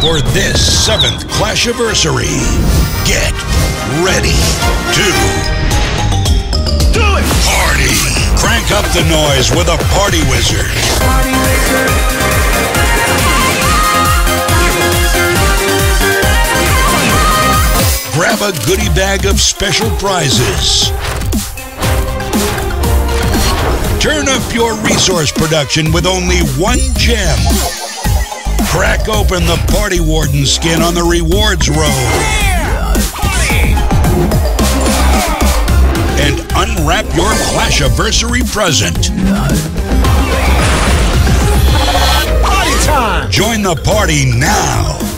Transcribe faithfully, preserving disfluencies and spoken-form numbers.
for this seventh Clashiversary. Get ready to do it! Party! Crank up the noise with a party wizard. Party wizard. Grab a goodie bag of special prizes. Turn up your resource production with only one gem. Crack open the Party Warden skin on the rewards row. And unwrap your Clashiversary present. Party time! Join the party now.